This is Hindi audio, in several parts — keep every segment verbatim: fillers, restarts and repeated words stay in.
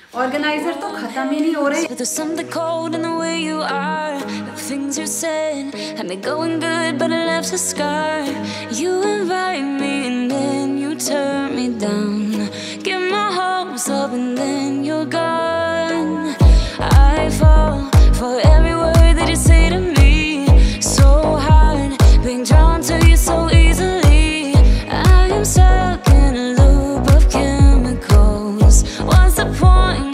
ऑर्गेनाइजर तो खत्म ही नहीं हो रहे। There's something cold in the way you are, the things you said had me going good, but it left a scar. You invite me and then you turn me down. Get my hopes up and then you're gone. I fall for every word that you say to me. So hard being drawn to you so easily. I am stuck in a loop of chemicals. What's the point?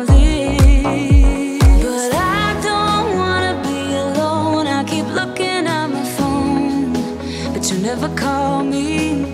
Never call me,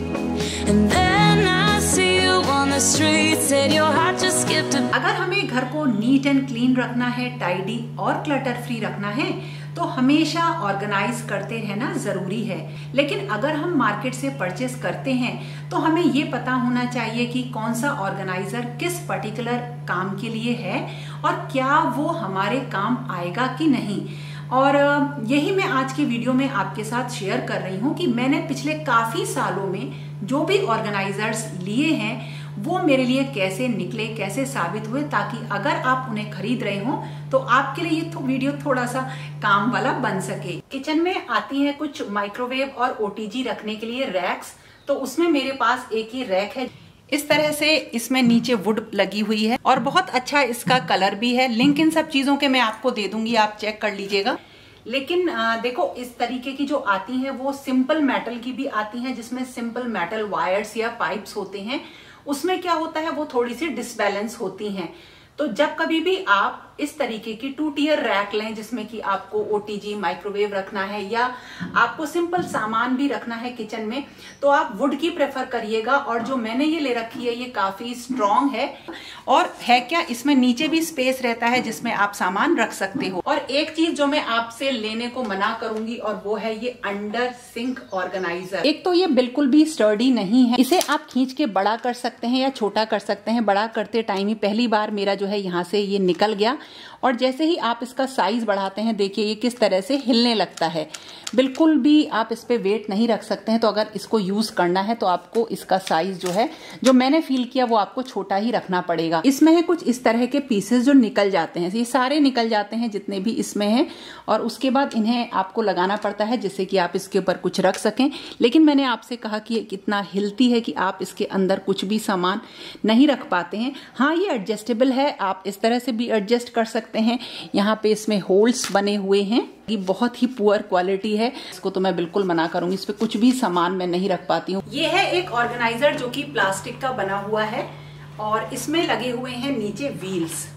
and then I see you on the street, said your heart just skipped a... अगर हमें घर को नीट एंड क्लीन रखना है, टाइडी और क्लटर फ्री रखना है, तो हमेशा ऑर्गेनाइज करते रहना जरूरी है। लेकिन अगर हम मार्केट से परचेस करते हैं तो हमें ये पता होना चाहिए कि कौन सा ऑर्गेनाइजर किस पर्टिकुलर काम के लिए है और क्या वो हमारे काम आएगा कि नहीं। और यही मैं आज की वीडियो में आपके साथ शेयर कर रही हूँ कि मैंने पिछले काफी सालों में जो भी ऑर्गेनाइजर्स लिए हैं वो मेरे लिए कैसे निकले, कैसे साबित हुए, ताकि अगर आप उन्हें खरीद रहे हो तो आपके लिए ये तो वीडियो थोड़ा सा काम वाला बन सके। किचन में आती है कुछ माइक्रोवेव और ओटीजी रखने के लिए रैक्स, तो उसमें मेरे पास एक ही रैक है। इस तरह से इसमें नीचे वुड लगी हुई है और बहुत अच्छा इसका कलर भी है। लिंक इन सब चीजों के मैं आपको दे दूंगी, आप चेक कर लीजिएगा। लेकिन आ, देखो इस तरीके की जो आती हैं वो सिंपल मेटल की भी आती हैं, जिसमें सिंपल मेटल वायर्स या पाइप्स होते हैं। उसमें क्या होता है, वो थोड़ी सी डिसबैलेंस होती हैं। तो जब कभी भी आप इस तरीके की टू टीयर रैक लें जिसमें कि आपको ओटीजी माइक्रोवेव रखना है या आपको सिंपल सामान भी रखना है किचन में, तो आप वुड की प्रेफर करिएगा। और जो मैंने ये ले रखी है ये काफी स्ट्रॉन्ग है और है क्या, इसमें नीचे भी स्पेस रहता है जिसमें आप सामान रख सकते हो। और एक चीज जो मैं आपसे लेने को मना करूंगी और वो है ये अंडर सिंक ऑर्गेनाइजर। एक तो ये बिल्कुल भी स्टर्डी नहीं है, इसे आप खींच के बड़ा कर सकते हैं या छोटा कर सकते हैं। बड़ा करते टाइम ही पहली बार मेरा जो है यहाँ से ये निकल गया और जैसे ही आप इसका साइज बढ़ाते हैं देखिए ये किस तरह से हिलने लगता है। बिल्कुल भी आप इस पे वेट नहीं रख सकते हैं। तो अगर इसको यूज करना है तो आपको इसका साइज जो है, जो मैंने फील किया, वो आपको छोटा ही रखना पड़ेगा। इसमें है कुछ इस तरह के पीसेस जो निकल जाते हैं, ये सारे निकल जाते हैं जितने भी इसमें हैं, और उसके बाद इन्हें आपको लगाना पड़ता है जिससे कि आप इसके ऊपर कुछ रख सकें। लेकिन मैंने आपसे कहा कि ये कितना हिलती है कि आप इसके अंदर कुछ भी सामान नहीं रख पाते हैं। हाँ, ये एडजस्टेबल है, आप इस तरह से भी एडजस्ट कर सकते हैं। यहाँ पे इसमें होल्स बने हुए हैं। ये बहुत ही पुअर क्वालिटी है, इसको तो मैं बिल्कुल मना करूंगी, इस पे कुछ भी सामान मैं नहीं रख पाती हूँ। ये है एक ऑर्गेनाइजर जो कि प्लास्टिक का बना हुआ है और इसमें लगे हुए हैं नीचे व्हील्स,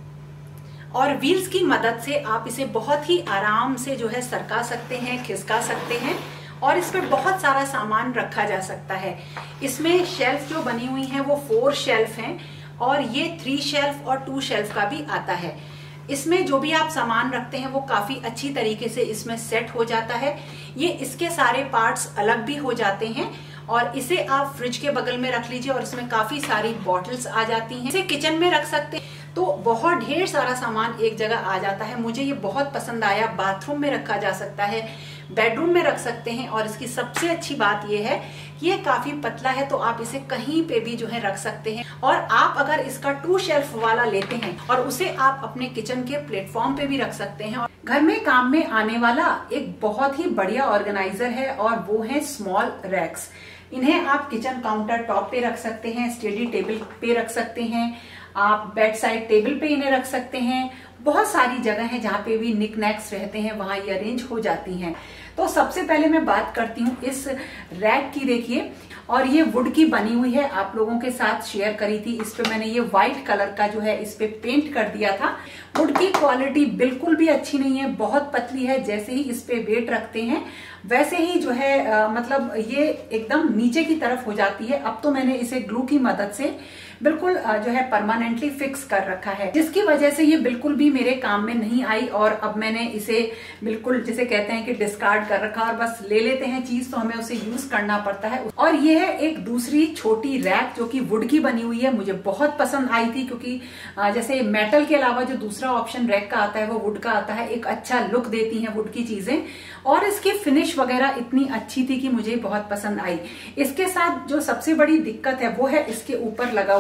और व्हील्स की मदद से आप इसे बहुत ही आराम से जो है सरका सकते हैं, खिसका सकते हैं और इस पे बहुत सारा सामान रखा जा सकता है। इसमें शेल्फ जो बनी हुई हैं वो फोर शेल्फ हैं और ये थ्री शेल्फ और टू शेल्फ का भी आता है। इसमें जो भी आप सामान रखते हैं वो काफी अच्छी तरीके से इसमें सेट हो जाता है। ये इसके सारे पार्ट्स अलग भी हो जाते हैं और इसे आप फ्रिज के बगल में रख लीजिए और इसमें काफी सारी बॉटल्स आ जाती हैं। इसे किचन में रख सकते हैं तो बहुत ढेर सारा सामान एक जगह आ जाता है। मुझे ये बहुत पसंद आया। बाथरूम में रखा जा सकता है, बेडरूम में रख सकते हैं, और इसकी सबसे अच्छी बात ये है ये काफी पतला है तो आप इसे कहीं पे भी जो है रख सकते हैं। और आप अगर इसका टू शेल्फ वाला लेते हैं और उसे आप अपने किचन के प्लेटफॉर्म पे भी रख सकते हैं। और घर में काम में आने वाला एक बहुत ही बढ़िया ऑर्गेनाइजर है और वो है स्मॉल रैक्स। इन्हें आप किचन काउंटर टॉप पे रख सकते हैं, स्टडी टेबल पे रख सकते हैं, आप बेड साइड टेबल पे इन्हें रख सकते हैं। बहुत सारी जगह है जहाँ पे भी निक नैक्स रहते हैं वहां ये अरेंज हो जाती हैं। तो सबसे पहले मैं बात करती हूँ इस रैक की। देखिए, और ये वुड की बनी हुई है, आप लोगों के साथ शेयर करी थी। इस पे मैंने ये व्हाइट कलर का जो है इस पे पेंट कर दिया था। वुड की क्वालिटी बिल्कुल भी अच्छी नहीं है, बहुत पतली है। जैसे ही इस पे वेट रखते हैं वैसे ही जो है आ, मतलब ये एकदम नीचे की तरफ हो जाती है। अब तो मैंने इसे ग्लू की मदद से बिल्कुल जो है परमानेंटली फिक्स कर रखा है, जिसकी वजह से ये बिल्कुल भी मेरे काम में नहीं आई। और अब मैंने इसे बिल्कुल जिसे कहते हैं कि डिस्कार्ड कर रखा, और बस ले लेते हैं चीज तो हमें उसे यूज करना पड़ता है। और ये है एक दूसरी छोटी रैक जो कि वुड की बनी हुई है, मुझे बहुत पसंद आई थी क्योंकि जैसे मेटल के अलावा जो दूसरा ऑप्शन रैक का आता है वो वुड का आता है। एक अच्छा लुक देती है वुड की चीजें और इसकी फिनिश वगैरह इतनी अच्छी थी कि मुझे बहुत पसंद आई। इसके साथ जो सबसे बड़ी दिक्कत है वो है इसके ऊपर लगा हुआ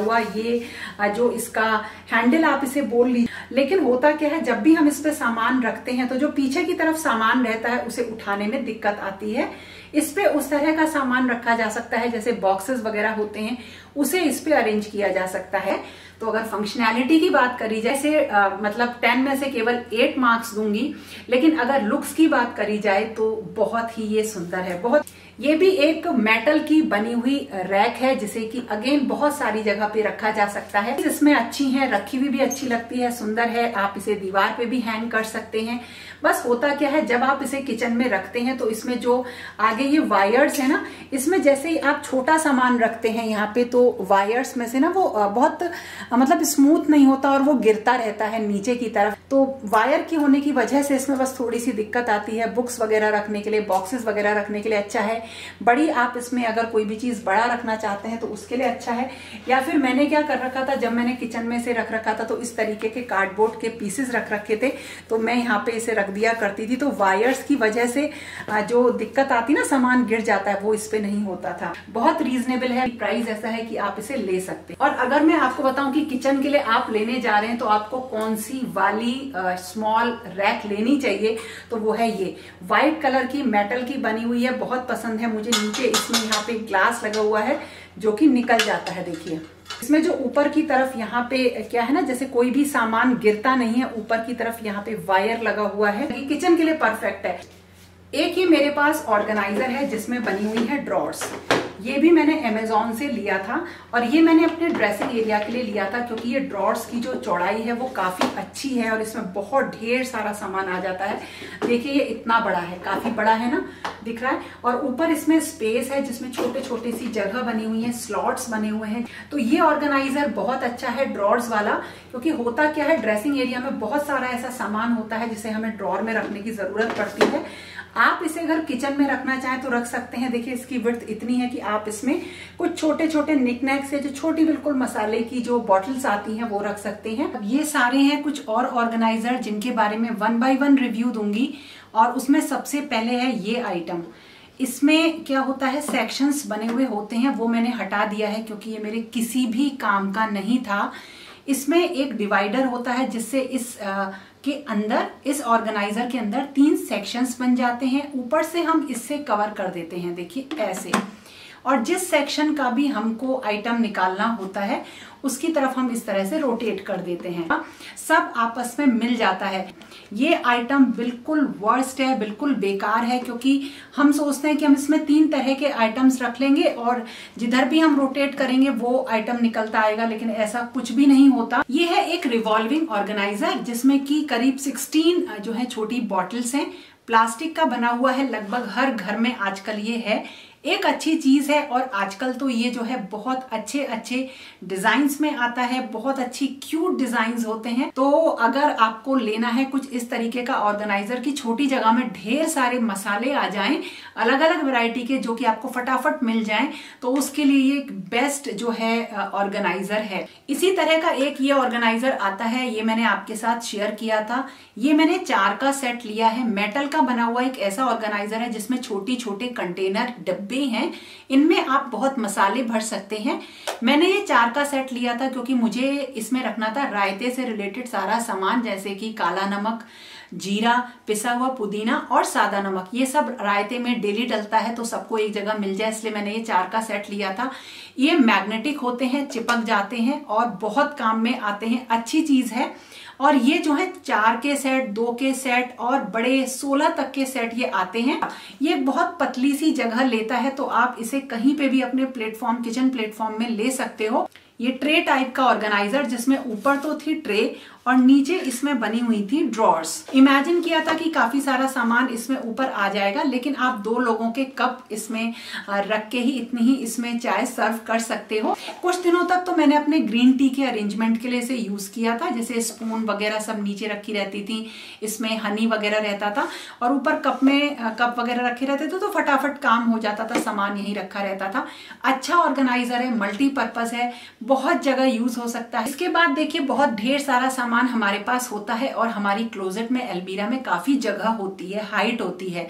हुआ, ये जो इसका हैंडल आप इसे बोल लीजिए। लेकिन होता क्या है, जब भी हम इस पे सामान रखते हैं तो जो पीछे की तरफ सामान रहता है उसे उठाने में दिक्कत आती है। इस पे उस तरह का सामान रखा जा सकता है जैसे बॉक्सेस वगैरह होते हैं, उसे इस पे अरेंज किया जा सकता है। तो अगर फंक्शनैलिटी की बात करी जाए, जैसे आ, मतलब टेन में से केवल एट मार्क्स दूंगी, लेकिन अगर लुक्स की बात करी जाए तो बहुत ही ये सुंदर है। बहुत ये भी एक मेटल की बनी हुई रैक है जिसे कि अगेन बहुत सारी जगह पे रखा जा सकता है। इसमें अच्छी है, रखी हुई भी अच्छी लगती है, सुंदर है। आप इसे दीवार पे भी हैंग कर सकते हैं। बस होता क्या है, जब आप इसे किचन में रखते हैं तो इसमें जो आगे ये वायर्स है ना, इसमें जैसे ही आप छोटा सामान रखते हैं यहाँ पे तो वायर्स में से ना वो बहुत मतलब स्मूथ नहीं होता और वो गिरता रहता है नीचे की तरफ। तो वायर की होने की वजह से इसमें बस थोड़ी सी दिक्कत आती है। बुक्स वगैरह रखने के लिए, बॉक्सेस वगैरह रखने के लिए अच्छा है। बड़ी आप इसमें अगर कोई भी चीज बड़ा रखना चाहते हैं तो उसके लिए अच्छा है। या फिर मैंने क्या कर रखा था, जब मैंने किचन में से रख रखा था तो इस तरीके के कार्डबोर्ड के पीसेस रख रखे थे, तो मैं यहाँ पे इसे रख दिया करती थी। तो वायर्स की वजह से जो दिक्कत आती ना, सामान गिर जाता है, वो इस पे नहीं होता था। बहुत रीजनेबल है, प्राइस ऐसा है कि आप इसे ले सकते हैं। और अगर मैं आपको बताऊं कि किचन के लिए आप लेने जा रहे हैं तो आपको कौन सी वाली स्मॉल रैक लेनी चाहिए, तो वो है ये व्हाइट कलर की मेटल की बनी हुई है। बहुत पसंद है मुझे। नीचे इसमें यहाँ पे ग्लास लगा हुआ है जो कि निकल जाता है। देखिए इसमें जो ऊपर की तरफ यहाँ पे क्या है ना, जैसे कोई भी सामान गिरता नहीं है, ऊपर की तरफ यहाँ पे वायर लगा हुआ है। ये किचन के लिए परफेक्ट है। एक ही मेरे पास ऑर्गेनाइजर है जिसमें बनी हुई है ड्रॉर्स। ये भी मैंने अमेजोन से लिया था और ये मैंने अपने ड्रेसिंग एरिया के लिए लिया था क्योंकि ये ड्रॉर्स की जो चौड़ाई है वो काफी अच्छी है और इसमें बहुत ढेर सारा सामान आ जाता है। देखिए ये इतना बड़ा है, काफी बड़ा है ना, दिख रहा है। और ऊपर इसमें स्पेस है जिसमें छोटे छोटे सी जगह बनी हुई है, स्लॉट्स बने हुए हैं। तो ये ऑर्गेनाइजर बहुत अच्छा है ड्रॉर्स वाला, क्योंकि होता क्या है, ड्रेसिंग एरिया में बहुत सारा ऐसा सामान होता है जिसे हमें ड्रॉर में रखने की जरूरत पड़ती है। आप इसे अगर किचन में रखना चाहें तो रख सकते हैं। देखिए इसकी विड्थ इतनी है कि आप इसमें कुछ छोटे छोटे निकनैक्स है, जो छोटी बिल्कुल मसाले की जो बॉटल्स आती हैं वो रख सकते हैं। अब ये सारे हैं कुछ और ऑर्गेनाइजर जिनके बारे में वन बाय वन रिव्यू दूंगी। और उसमें सबसे पहले है ये आइटम। इसमें क्या होता है, सेक्शंस बने हुए होते हैं, वो मैंने हटा दिया है क्योंकि ये मेरे किसी भी काम का नहीं था। इसमें एक डिवाइडर होता है जिससे इस आ, के अंदर, इस ऑर्गेनाइजर के अंदर तीन सेक्शंस बन जाते हैं। ऊपर से हम इससे कवर कर देते हैं, देखिए ऐसे। और जिस सेक्शन का भी हमको आइटम निकालना होता है उसकी तरफ हम इस तरह से रोटेट कर देते हैं, सब आपस में मिल जाता है। ये आइटम बिल्कुल वर्स्ट है, बिल्कुल बेकार है, क्योंकि हम सोचते हैं कि हम इसमें तीन तरह के आइटम्स रख लेंगे और जिधर भी हम रोटेट करेंगे वो आइटम निकलता आएगा, लेकिन ऐसा कुछ भी नहीं होता। ये है एक रिवॉल्विंग ऑर्गेनाइजर जिसमें की करीब सोलह जो है छोटी बॉटल्स हैं, प्लास्टिक का बना हुआ है। लगभग हर घर में आजकल ये है, एक अच्छी चीज है। और आजकल तो ये जो है बहुत अच्छे अच्छे डिजाइन्स में आता है, बहुत अच्छी क्यूट डिजाइन्स होते हैं। तो अगर आपको लेना है कुछ इस तरीके का ऑर्गेनाइजर की छोटी जगह में ढेर सारे मसाले आ जाएं, अलग अलग वैरायटी के, जो कि आपको फटाफट मिल जाएं, तो उसके लिए ये बेस्ट जो है ऑर्गेनाइजर है। इसी तरह का एक ये ऑर्गेनाइजर आता है, ये मैंने आपके साथ शेयर किया था। ये मैंने चार का सेट लिया है। मेटल का बना हुआ एक ऐसा ऑर्गेनाइजर है जिसमें छोटी छोटे कंटेनर डब्बे हैं, इनमें आप बहुत मसाले भर सकते हैं। मैंने ये चार का सेट लिया था क्योंकि मुझे इसमें रखना था रायते से रिलेटेड सारा सामान, जैसे कि काला नमक, जीरा, पिसा हुआ पुदीना और सादा नमक। ये सब रायते में डेली डलता है तो सबको एक जगह मिल जाए, इसलिए मैंने ये चार का सेट लिया था। ये मैग्नेटिक होते हैं, चिपक जाते हैं और बहुत काम में आते हैं, अच्छी चीज है। और ये जो है चार के सेट, दो के सेट और बड़े सोलह तक के सेट ये आते हैं। ये बहुत पतली सी जगह लेता है तो आप इसे कहीं पे भी अपने प्लेटफॉर्म, किचन प्लेटफॉर्म में ले सकते हो। ये ट्रे टाइप का ऑर्गेनाइजर जिसमें ऊपर तो थी ट्रे और नीचे इसमें बनी हुई थी ड्रॉर्स। इमेजिन किया था कि काफी सारा सामान इसमें ऊपर आ जाएगा, लेकिन आप दो लोगों के कप इसमें रख के ही इतनी ही इसमें चाय सर्व कर सकते हो। कुछ दिनों तक तो मैंने अपने ग्रीन टी के अरेंजमेंट के लिए इसे यूज किया था, जैसे स्पून वगैरह सब नीचे रखी रहती थी, इसमें हनी वगैरह रहता था और ऊपर कप में कप वगैरह रखे रहते थे, तो फटाफट काम हो जाता था, सामान यही रखा रहता था। अच्छा ऑर्गेनाइजर है, मल्टीपर्पज है, बहुत जगह यूज हो सकता है। इसके बाद देखिए बहुत ढेर सारा सामान हमारे पास होता है और हमारी क्लोजेट में, अलमीरा में काफी जगह होती है, हाइट होती है।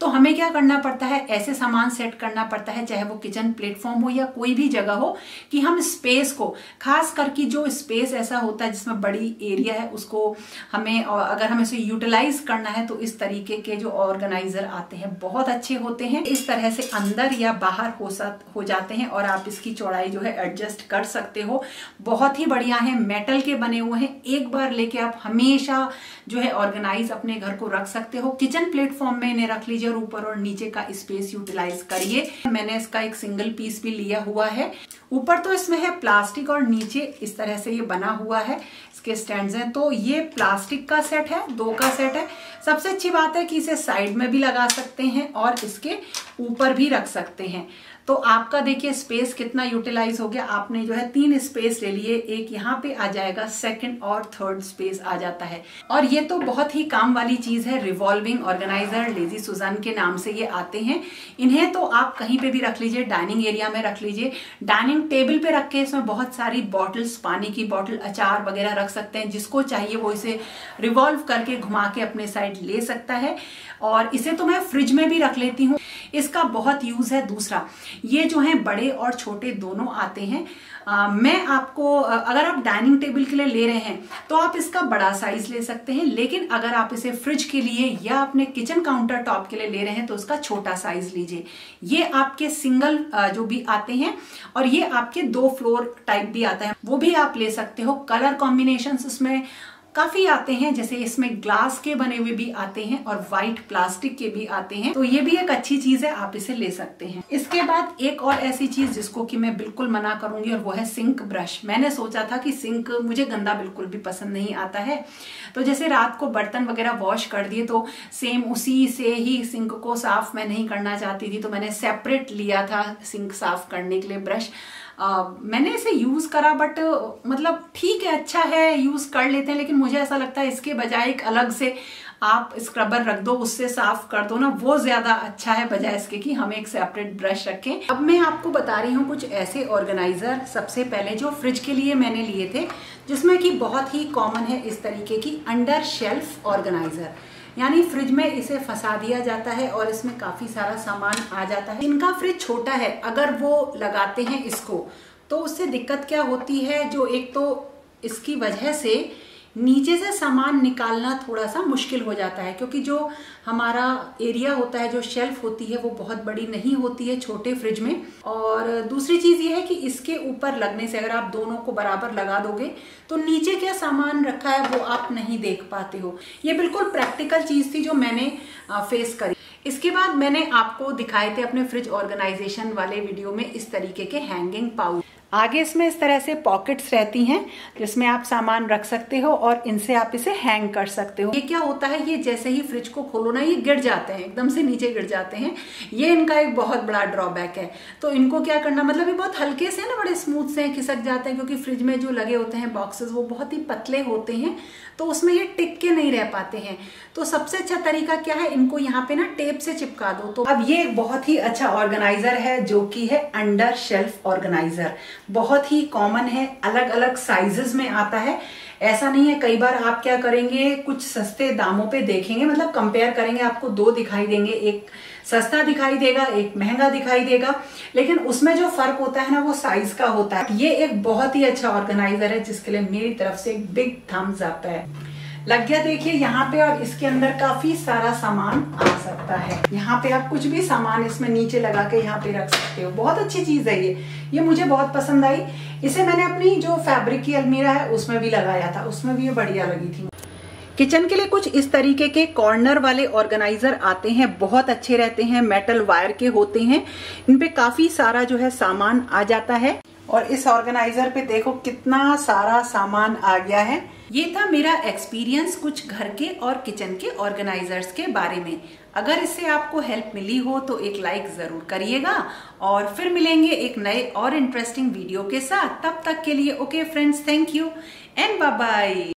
तो हमें क्या करना पड़ता है, ऐसे सामान सेट करना पड़ता है, चाहे वो किचन प्लेटफॉर्म हो या कोई भी जगह हो, कि हम स्पेस को, खास करके जो स्पेस ऐसा होता है जिसमें बड़ी एरिया है, उसको हमें, अगर हमें इसे यूटिलाइज करना है तो इस तरीके के जो ऑर्गेनाइजर आते हैं बहुत अच्छे होते हैं। इस तरह से अंदर या बाहर हो सक हो जाते हैं और आप इसकी चौड़ाई जो है एडजस्ट कर सकते हो। बहुत ही बढ़िया है, मेटल के बने हुए हैं, एक बार लेके आप हमेशा जो है ऑर्गेनाइज अपने घर को रख सकते हो। किचन प्लेटफॉर्म में इन्हें रख लीजिए और ऊपर और नीचे का स्पेस यूटिलाइज करिए। मैंने इसका एक सिंगल पीस भी लिया हुआ है। ऊपर तो इसमें है प्लास्टिक और नीचे इस तरह से ये बना हुआ है, इसके स्टैंड्स हैं। तो ये प्लास्टिक का सेट है, दो का सेट है। सबसे अच्छी बात है कि इसे साइड में भी लगा सकते हैं और इसके ऊपर भी रख सकते हैं। तो आपका देखिए स्पेस कितना यूटिलाइज हो गया। आपने जो है तीन स्पेस ले लिए, एक यहाँ पे आ जाएगा, सेकंड और थर्ड स्पेस आ जाता है। और ये तो बहुत ही काम वाली चीज है, रिवॉल्विंग ऑर्गेनाइजर, लेजी सुजान के नाम से ये आते हैं। इन्हें तो आप कहीं पे भी रख लीजिए, डाइनिंग एरिया में रख लीजिए, डाइनिंग टेबल पे रख के इसमें बहुत सारी बॉटल्स, पानी की बॉटल, अचार वगैरह रख सकते हैं। जिसको चाहिए वो इसे रिवॉल्व करके घुमा के अपने साइड ले सकता है। और इसे तो मैं फ्रिज में भी रख लेती हूँ। इसका बहुत यूज है। दूसरा, ये जो है बड़े और छोटे दोनों आते हैं। आ, मैं आपको, अगर आप डाइनिंग टेबल के लिए ले रहे हैं तो आप इसका बड़ा साइज ले सकते हैं, लेकिन अगर आप इसे फ्रिज के लिए या अपने किचन काउंटर टॉप के लिए ले रहे हैं तो उसका छोटा साइज लीजिए। ये आपके सिंगल जो भी आते हैं और ये आपके दो फ्लोर टाइप भी आता है, वो भी आप ले सकते हो। कलर कॉम्बिनेशन इसमें काफी आते हैं, जैसे इसमें ग्लास के बने हुए भी आते हैं और व्हाइट प्लास्टिक के भी आते हैं। तो ये भी एक अच्छी चीज है, आप इसे ले सकते हैं। इसके बाद एक और ऐसी चीज जिसको कि मैं बिल्कुल मना करूंगी और वो है सिंक ब्रश। मैंने सोचा था कि सिंक, मुझे गंदा बिल्कुल भी पसंद नहीं आता है। तो जैसे रात को बर्तन वगैरह वॉश कर दिए तो सेम उसी से ही सिंक को साफ मैं नहीं करना चाहती थी, तो मैंने सेपरेट लिया था सिंक साफ करने के लिए ब्रश। Uh, मैंने इसे यूज करा, बट मतलब ठीक है, अच्छा है, यूज कर लेते हैं, लेकिन मुझे ऐसा लगता है इसके बजाय एक अलग से आप स्क्रबर रख दो, उससे साफ कर दो ना, वो ज्यादा अच्छा है बजाय इसके कि हम एक सेपरेट ब्रश रखें। अब मैं आपको बता रही हूँ कुछ ऐसे ऑर्गेनाइजर, सबसे पहले जो फ्रिज के लिए मैंने लिए थे, जिसमें कि बहुत ही कॉमन है इस तरीके की अंडर शेल्फ ऑर्गेनाइजर। यानी फ्रिज में इसे फंसा दिया जाता है और इसमें काफी सारा सामान आ जाता है। इनका फ्रिज छोटा है, अगर वो लगाते हैं इसको तो उससे दिक्कत क्या होती है, जो एक तो इसकी वजह से नीचे से सामान निकालना थोड़ा सा मुश्किल हो जाता है, क्योंकि जो हमारा एरिया होता है, जो शेल्फ होती है, वो बहुत बड़ी नहीं होती है छोटे फ्रिज में। और दूसरी चीज ये है कि इसके ऊपर लगने से, अगर आप दोनों को बराबर लगा दोगे तो नीचे क्या सामान रखा है वो आप नहीं देख पाते हो। ये बिल्कुल प्रैक्टिकल चीज थी जो मैंने फेस करी। इसके बाद मैंने आपको दिखाए थे अपने फ्रिज ऑर्गेनाइजेशन वाले वीडियो में इस तरीके के हैंगिंग पाउच। आगे इसमें इस तरह से पॉकेट्स रहती हैं जिसमें आप सामान रख सकते हो और इनसे आप इसे हैंग कर सकते हो। ये क्या होता है, ये जैसे ही फ्रिज को खोलो ना, ये गिर जाते हैं, एकदम से नीचे गिर जाते हैं। ये इनका एक बहुत बड़ा ड्रॉबैक है। तो इनको क्या करना, मतलब ये बहुत हल्के से ना, बड़े स्मूथ से खिसक जाते हैं, क्योंकि फ्रिज में जो लगे होते हैं बॉक्सेस वो बहुत ही पतले होते हैं, तो उसमें ये टिक के नहीं रह पाते हैं। तो सबसे अच्छा तरीका क्या है, इनको यहाँ पे ना टेप से चिपका दो। तो अब ये एक बहुत ही अच्छा ऑर्गेनाइजर है जो कि है अंडर शेल्फ ऑर्गेनाइजर। बहुत ही कॉमन है, अलग अलग साइजेस में आता है। ऐसा नहीं है, कई बार आप क्या करेंगे, कुछ सस्ते दामों पे देखेंगे, मतलब कंपेयर करेंगे, आपको दो दिखाई देंगे, एक सस्ता दिखाई देगा, एक महंगा दिखाई देगा, लेकिन उसमें जो फर्क होता है ना, वो साइज का होता है। ये एक बहुत ही अच्छा ऑर्गेनाइजर है जिसके लिए मेरी तरफ से एक बिग थम्स अप है। लग गया देखिए यहाँ पे, और इसके अंदर काफी सारा सामान आ सकता है। यहाँ पे आप कुछ भी सामान इसमें नीचे लगा के यहाँ पे रख सकते हो। बहुत अच्छी चीज है ये ये मुझे बहुत पसंद आई। इसे मैंने अपनी जो फैब्रिक की अलमीरा है उसमें भी लगाया था, उसमें भी ये बढ़िया लगी थी। किचन के लिए कुछ इस तरीके के कॉर्नर वाले ऑर्गेनाइजर आते हैं, बहुत अच्छे रहते हैं, मेटल वायर के होते हैं। इन पे काफी सारा जो है सामान आ जाता है। और इस ऑर्गेनाइजर पे देखो कितना सारा सामान आ गया है। ये था मेरा एक्सपीरियंस कुछ घर के और किचन के ऑर्गेनाइजर्स के बारे में। अगर इससे आपको हेल्प मिली हो तो एक लाइक जरूर करिएगा, और फिर मिलेंगे एक नए और इंटरेस्टिंग वीडियो के साथ। तब तक के लिए okay friends, thank you and bye bye.